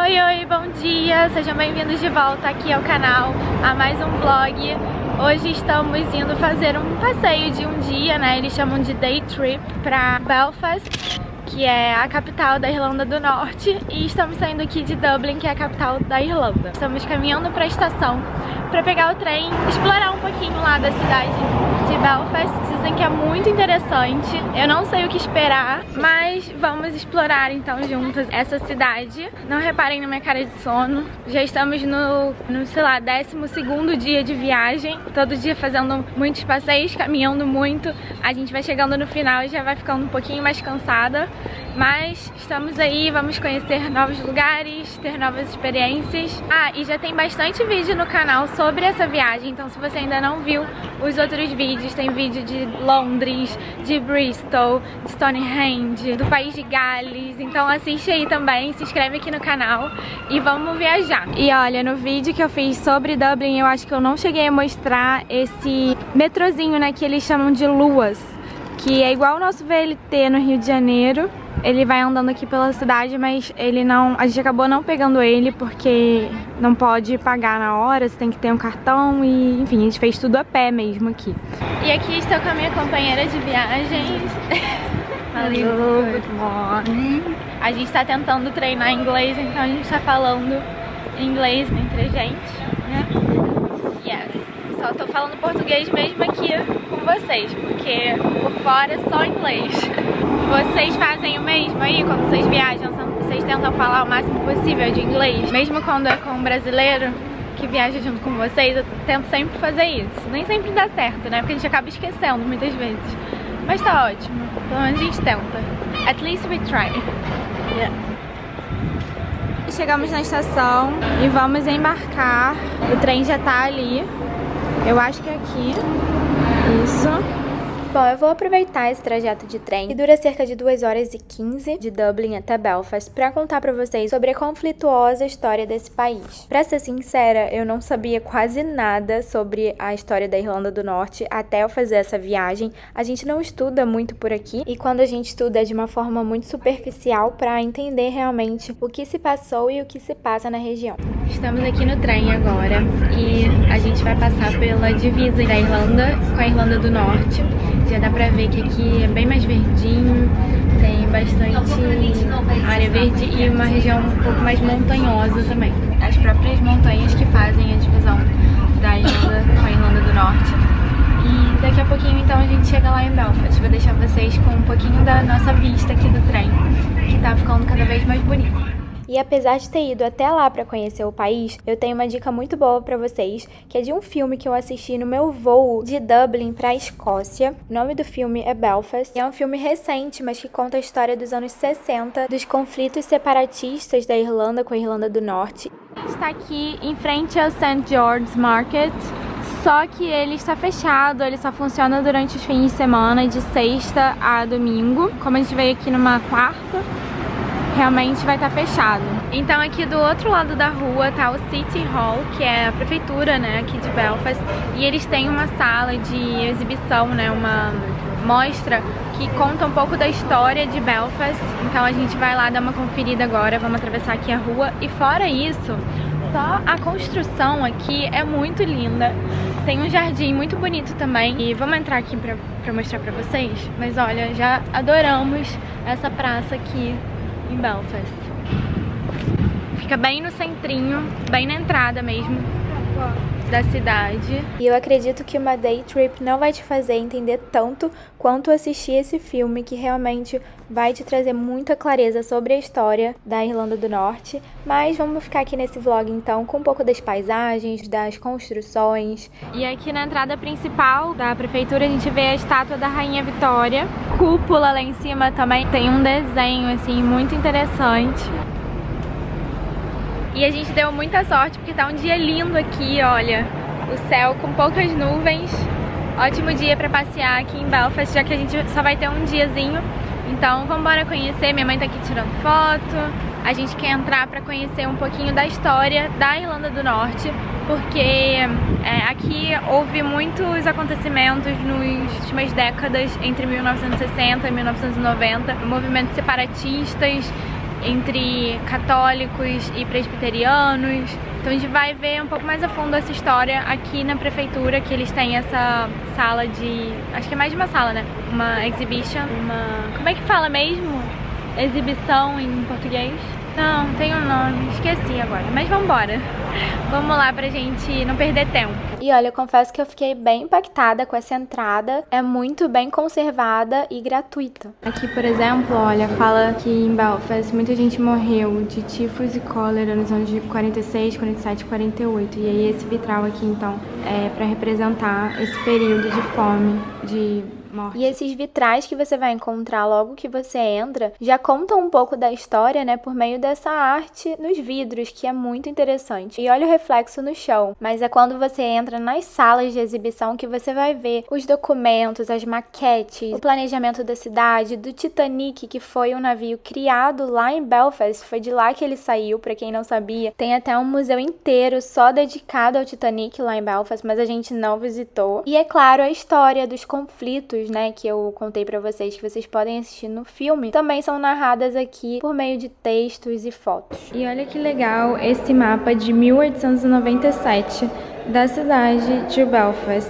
Oi, bom dia! Sejam bem-vindos de volta aqui ao canal, a mais um vlog. Hoje estamos indo fazer um passeio de um dia, né? Eles chamam de day trip pra Belfast, que é a capital da Irlanda do Norte, e estamos saindo aqui de Dublin, que é a capital da Irlanda. Estamos caminhando para a estação para pegar o trem, explorar um pouquinho lá da cidade de Belfast. Dizem que é muito interessante. Eu não sei o que esperar, mas vamos explorar então juntas essa cidade. Não reparem na minha cara de sono. Já estamos no sei lá, 12º dia de viagem. Todo dia fazendo muitos passeios, caminhando muito. A gente vai chegando no final e já vai ficando um pouquinho mais cansada. Mas estamos aí, vamos conhecer novos lugares, ter novas experiências. Ah, e já tem bastante vídeo no canal sobre essa viagem, então se você ainda não viu os outros vídeos, tem vídeo de Londres, de Bristol, de Stonehenge, do país de Gales, então assiste aí também, se inscreve aqui no canal e vamos viajar. E olha, no vídeo que eu fiz sobre Dublin, eu acho que eu não cheguei a mostrar esse metrozinho, né, que eles chamam de Luas, que é igual o nosso VLT no Rio de Janeiro. Ele vai andando aqui pela cidade, mas ele não, a gente acabou não pegando ele porque não pode pagar na hora, você tem que ter um cartão e, enfim, a gente fez tudo a pé mesmo aqui. E aqui estou com a minha companheira de viagens. Hello, good morning. A gente está tentando treinar inglês, então a gente está falando inglês entre a gente, né? Yes. Só tô falando português mesmo aqui com vocês, porque por fora é só inglês. Vocês fazem o mesmo aí quando vocês viajam? Vocês tentam falar o máximo possível de inglês? Mesmo quando é com um brasileiro que viaja junto com vocês, eu tento sempre fazer isso. Nem sempre dá certo, né? Porque a gente acaba esquecendo muitas vezes. Mas tá ótimo. Pelo menos a gente tenta. At least we try. Yeah. Chegamos na estação e vamos embarcar. O trem já tá ali. Eu acho que é aqui. Isso. Bom, eu vou aproveitar esse trajeto de trem, que dura cerca de 2h15 de Dublin até Belfast, pra contar pra vocês sobre a conflituosa história desse país. Pra ser sincera, eu não sabia quase nada sobre a história da Irlanda do Norte até eu fazer essa viagem. A gente não estuda muito por aqui, e quando a gente estuda é de uma forma muito superficial pra entender realmente o que se passou e o que se passa na região. Estamos aqui no trem agora, e a gente vai passar pela divisa da Irlanda com a Irlanda do Norte. Já dá pra ver que aqui é bem mais verdinho, tem bastante área verde e uma região um pouco mais montanhosa também. As próprias montanhas que fazem a divisão da Irlanda com a Irlanda do Norte. E daqui a pouquinho então a gente chega lá em Belfast. Vou deixar vocês com um pouquinho da nossa vista aqui do trem, que tá ficando cada vez mais bonito. E apesar de ter ido até lá para conhecer o país, eu tenho uma dica muito boa para vocês, que é de um filme que eu assisti no meu voo de Dublin para a Escócia. O nome do filme é Belfast. É um filme recente, mas que conta a história dos anos 60, dos conflitos separatistas da Irlanda com a Irlanda do Norte. Está aqui em frente ao St. George's Market, só que ele está fechado, ele só funciona durante os fins de semana, de sexta a domingo. Como a gente veio aqui numa quarta, realmente vai estar fechado. Então aqui do outro lado da rua tá o City Hall, que é a prefeitura, né, aqui de Belfast, e eles têm uma sala de exibição, né, uma mostra que conta um pouco da história de Belfast. Então a gente vai lá dar uma conferida agora, vamos atravessar aqui a rua. E fora isso, só a construção aqui é muito linda. Tem um jardim muito bonito também. E vamos entrar aqui pra mostrar pra vocês. Mas olha, já adoramos essa praça aqui em Belfast. Fica bem no centrinho, bem na entrada mesmo da cidade. E eu acredito que uma day trip não vai te fazer entender tanto quanto assistir esse filme, que realmente vai te trazer muita clareza sobre a história da Irlanda do Norte. Mas vamos ficar aqui nesse vlog então com um pouco das paisagens, das construções. E aqui na entrada principal da prefeitura a gente vê a estátua da Rainha Vitória. Cúpula lá em cima também tem um desenho assim muito interessante. E a gente deu muita sorte porque tá um dia lindo aqui, olha. O céu com poucas nuvens. Ótimo dia pra passear aqui em Belfast, já que a gente só vai ter um diazinho. Então vamos embora conhecer. Minha mãe tá aqui tirando foto. A gente quer entrar pra conhecer um pouquinho da história da Irlanda do Norte, porque aqui houve muitos acontecimentos nas últimas décadas, entre 1960 e 1990, movimentos separatistas, entre católicos e presbiterianos. Então a gente vai ver um pouco mais a fundo essa história aqui na prefeitura, que eles têm essa sala de... acho que é mais de uma sala, né? Uma exhibition, como é que fala mesmo? Exibição em português? Não, tem um nome, esqueci agora, mas vambora. Vamos lá pra gente não perder tempo. E olha, eu confesso que eu fiquei bem impactada com essa entrada. É muito bem conservada e gratuita. Aqui, por exemplo, olha, fala que em Belfast muita gente morreu de tifos e cólera nos anos de 46, 47 e 48. E aí esse vitral aqui, então, é pra representar esse período de fome, de... morte. E esses vitrais que você vai encontrar logo que você entra já contam um pouco da história, né, por meio dessa arte nos vidros, que é muito interessante. E olha o reflexo no chão, mas é quando você entra nas salas de exibição que você vai ver os documentos, as maquetes, o planejamento da cidade, do Titanic, que foi um navio criado lá em Belfast, foi de lá que ele saiu, pra quem não sabia. Tem até um museu inteiro só dedicado ao Titanic lá em Belfast, mas a gente não visitou. E é claro, a história dos conflitos, né, que eu contei pra vocês, que vocês podem assistir no filme, também são narradas aqui por meio de textos e fotos. E olha que legal esse mapa de 1897 da cidade de Belfast.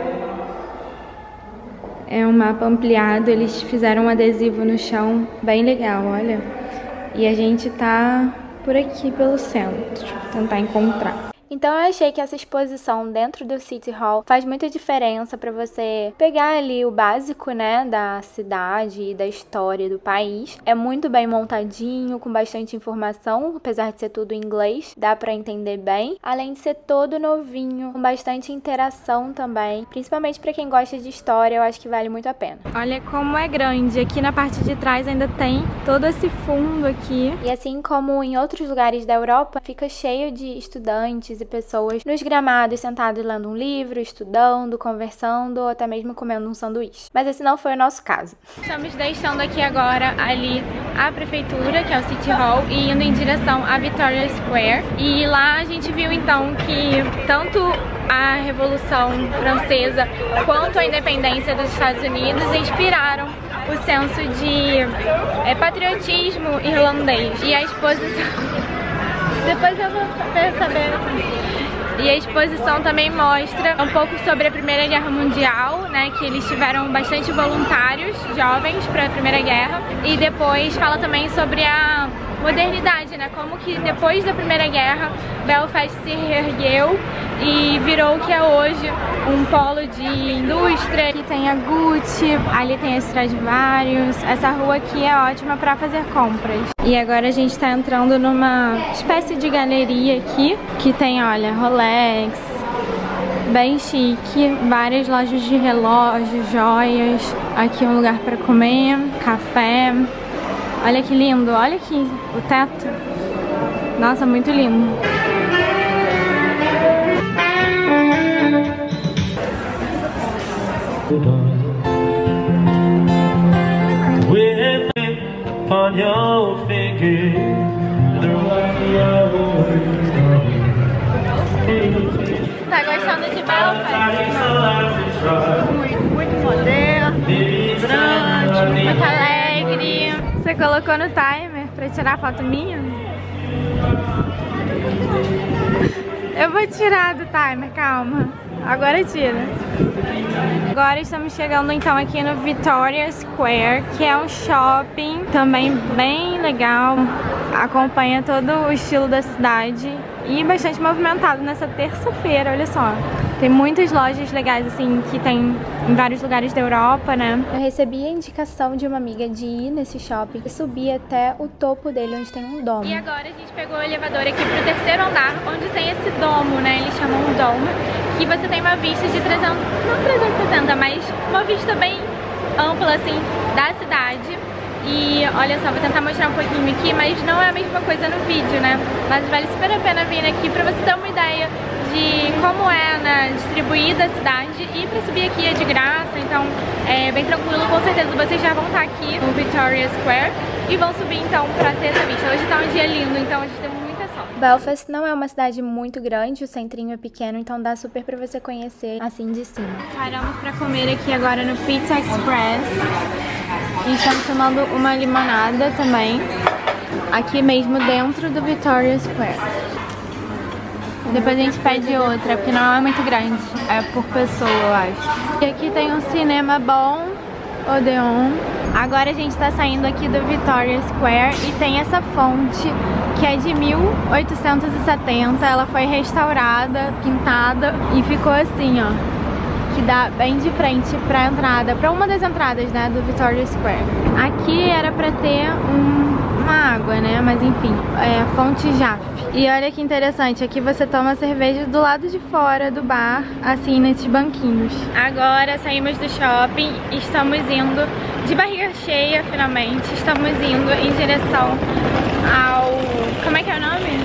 É um mapa ampliado, eles fizeram um adesivo no chão bem legal, olha. E a gente tá por aqui pelo centro, tentar encontrar. Então eu achei que essa exposição dentro do City Hall faz muita diferença para você pegar ali o básico, né, da cidade e da história do país. É muito bem montadinho, com bastante informação, apesar de ser tudo em inglês, dá para entender bem. Além de ser todo novinho, com bastante interação também, principalmente para quem gosta de história, eu acho que vale muito a pena. Olha como é grande, aqui na parte de trás ainda tem todo esse fundo aqui. E assim como em outros lugares da Europa, fica cheio de estudantes e pessoas nos gramados, sentados lendo um livro, estudando, conversando ou até mesmo comendo um sanduíche. Mas esse não foi o nosso caso. Estamos deixando aqui agora ali a prefeitura, que é o City Hall, e indo em direção à Victoria Square. E lá a gente viu então que tanto a Revolução Francesa quanto a independência dos Estados Unidos inspiraram o senso de patriotismo irlandês. E a exposição... Depois eu vou saber. E a exposição também mostra um pouco sobre a Primeira Guerra Mundial, né? Que eles tiveram bastante voluntários jovens para a Primeira Guerra. E depois fala também sobre a modernidade, né? Como que depois da Primeira Guerra, Belfast se reergueu e virou o que é hoje um polo de indústria. Aqui tem a Gucci, ali tem a Stradivarius. Essa rua aqui é ótima para fazer compras. E agora a gente tá entrando numa espécie de galeria aqui, que tem, olha, Rolex, bem chique, várias lojas de relógios, joias. Aqui um lugar para comer, café. Olha que lindo, olha aqui o teto. Nossa, muito lindo. Tá gostando de Belfast? Muito moderno, grande, muito alegre. Você colocou no timer pra tirar foto minha? Eu vou tirar do timer, calma. Agora tira. Agora estamos chegando então aqui no Victoria Square, que é um shopping também bem legal. Acompanha todo o estilo da cidade e bastante movimentado nessa terça-feira, olha só. Tem muitas lojas legais, assim, que tem em vários lugares da Europa, né? Eu recebi a indicação de uma amiga de ir nesse shopping e subir até o topo dele, onde tem um domo. E agora a gente pegou o elevador aqui pro terceiro andar, onde tem esse domo, né? Eles chamam um domo, que você tem uma vista de 300, não 360, mas uma vista bem ampla, assim, da cidade. E olha só, vou tentar mostrar um pouquinho aqui, mas não é a mesma coisa no vídeo, né? Mas vale super a pena vir aqui pra você ter uma ideia de como é, né, distribuída a cidade. E pra subir aqui é de graça, então é bem tranquilo. Com certeza vocês já vão estar aqui no Victoria Square e vão subir então pra ter essa vista. Hoje tá um dia lindo, então a gente tem muita sorte. Belfast não é uma cidade muito grande, o centrinho é pequeno, então dá super pra você conhecer assim de cima. Paramos pra comer aqui agora no Pizza Express. E estamos tomando uma limonada também. aqui mesmo dentro do Victoria Square. Depois a gente pede outra, porque não é muito grande, é por pessoa, eu acho. E aqui tem um cinema bom, Odeon. Agora a gente tá saindo aqui do Victoria Square e tem essa fonte que é de 1870. Ela foi restaurada, pintada e ficou assim, ó, que dá bem de frente pra entrada, pra uma das entradas, né, do Victoria Square. Aqui era pra ter uma água, né, mas enfim, é fonte Jaffe. E olha que interessante, aqui você toma cerveja do lado de fora do bar, assim, nesses banquinhos. Agora saímos do shopping e estamos indo de barriga cheia, finalmente. Estamos indo em direção ao... como é que é o nome?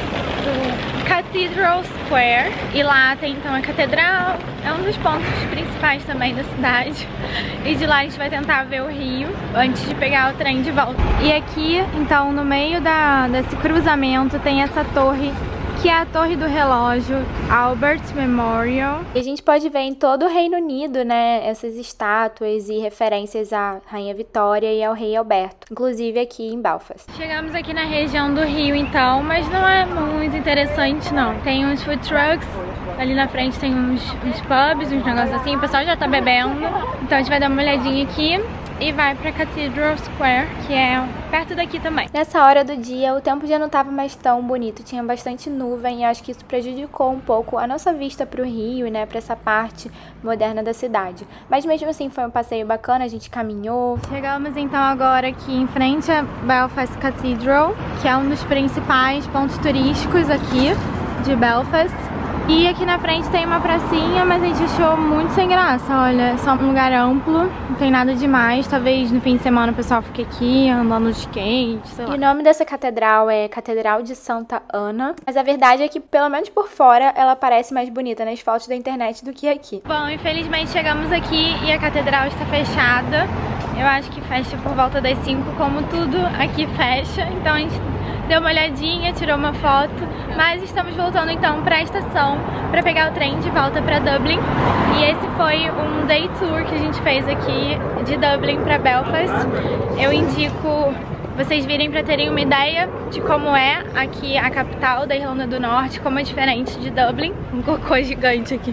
Cathedral Square. E lá tem então a catedral, é um dos pontos principais também da cidade. E de lá a gente vai tentar ver o rio antes de pegar o trem de volta. E aqui, então, no meio desse cruzamento tem essa torre, que é a Torre do Relógio, Albert Memorial. E a gente pode ver em todo o Reino Unido, né, essas estátuas e referências à Rainha Vitória e ao Rei Alberto, inclusive aqui em Belfast. Chegamos aqui na região do Rio, então, mas não é muito interessante, não. Tem uns food trucks, ali na frente tem uns pubs, uns negócios assim, o pessoal já tá bebendo. Então a gente vai dar uma olhadinha aqui e vai pra Cathedral Square, que é perto daqui também. Nessa hora do dia, o tempo já não tava mais tão bonito, tinha bastante nuvem e acho que isso prejudicou um pouco a nossa vista pro Rio, né, pra essa parte moderna da cidade. Mas mesmo assim foi um passeio bacana, a gente caminhou. Chegamos então agora aqui em frente a Belfast Cathedral, que é um dos principais pontos turísticos aqui de Belfast. E aqui na frente tem uma pracinha, mas a gente achou muito sem graça, olha, é só um lugar amplo, não tem nada demais. Talvez no fim de semana o pessoal fique aqui andando de skate, sei lá. E o nome dessa catedral é Catedral de Santa Ana, mas a verdade é que, pelo menos por fora, ela parece mais bonita nas fotos da internet do que aqui. Bom, infelizmente chegamos aqui e a catedral está fechada. Eu acho que fecha por volta das 5, como tudo aqui fecha, então a gente deu uma olhadinha, tirou uma foto, mas estamos voltando então para a estação para pegar o trem de volta para Dublin. E esse foi um day tour que a gente fez aqui de Dublin para Belfast. Eu indico vocês virem para terem uma ideia de como é aqui a capital da Irlanda do Norte, como é diferente de Dublin. Um cocô gigante aqui.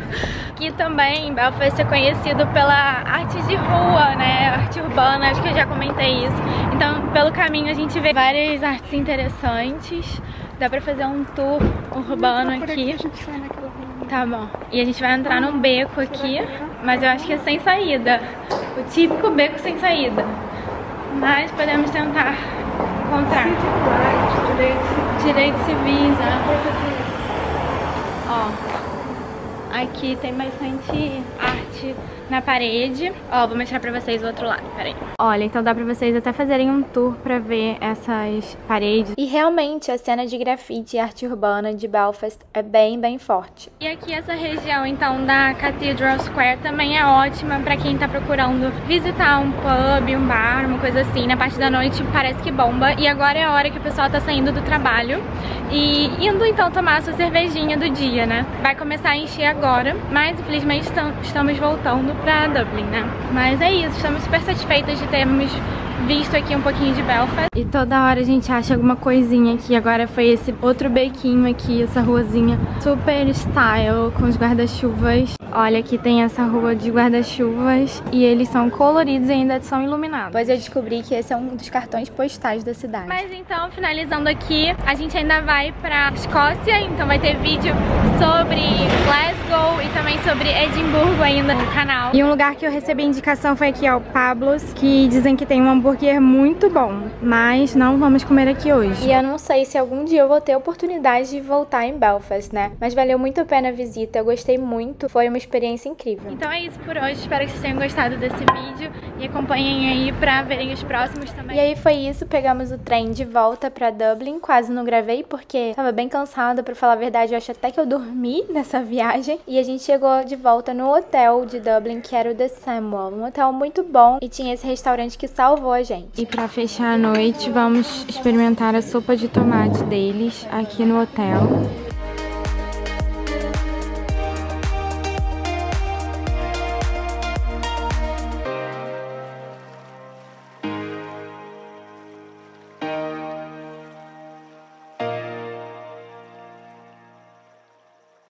Aqui também, Belfast é conhecido pela arte de rua, né, arte urbana, acho que eu já comentei isso. Então, pelo caminho a gente vê várias artes interessantes, dá pra fazer um tour urbano aqui. Tá bom, e a gente vai entrar num beco aqui, mas eu acho que é sem saída, o típico beco sem saída. Mas podemos tentar encontrar. Direitos civis, né? Ó. Aqui tem bastante arte na parede. Ó, vou mostrar pra vocês o outro lado, peraí. Olha, então dá pra vocês até fazerem um tour pra ver essas paredes. E realmente a cena de grafite e arte urbana de Belfast é bem forte. E aqui essa região, então, da Cathedral Square também é ótima pra quem tá procurando visitar um pub, um bar, uma coisa assim. Na parte da noite parece que bomba. E agora é a hora que o pessoal tá saindo do trabalho e indo, então, tomar a sua cervejinha do dia, né? Vai começar a encher agora, mas infelizmente estamos voltando pra Dublin, né? Mas é isso, estamos super satisfeitas de termos visto aqui um pouquinho de Belfast. E toda hora a gente acha alguma coisinha aqui. Agora foi esse outro bequinho aqui, essa ruazinha super style, com os guarda-chuvas. Olha, aqui tem essa rua de guarda-chuvas e eles são coloridos e ainda são iluminados. Depois eu descobri que esse é um dos cartões postais da cidade. Mas então, finalizando aqui, a gente ainda vai pra Escócia, então vai ter vídeo sobre Glasgow e também sobre Edimburgo ainda no canal. E um lugar que eu recebi indicação foi aqui, ó, o Pablo's, que dizem que tem um hambúrguer muito bom, mas não vamos comer aqui hoje. E eu não sei se algum dia eu vou ter a oportunidade de voltar em Belfast, né? Mas valeu muito a pena a visita, eu gostei muito, foi uma experiência incrível. Então é isso por hoje, espero que vocês tenham gostado desse vídeo e acompanhem aí pra verem os próximos também. E aí foi isso, pegamos o trem de volta pra Dublin, quase não gravei porque tava bem cansada, pra falar a verdade, eu acho até que eu dormi nessa viagem. E a gente chegou de volta no hotel de Dublin, que era o The Samuel, um hotel muito bom e tinha esse restaurante que salvou a gente. E pra fechar a noite, vamos experimentar a sopa de tomate deles aqui no hotel.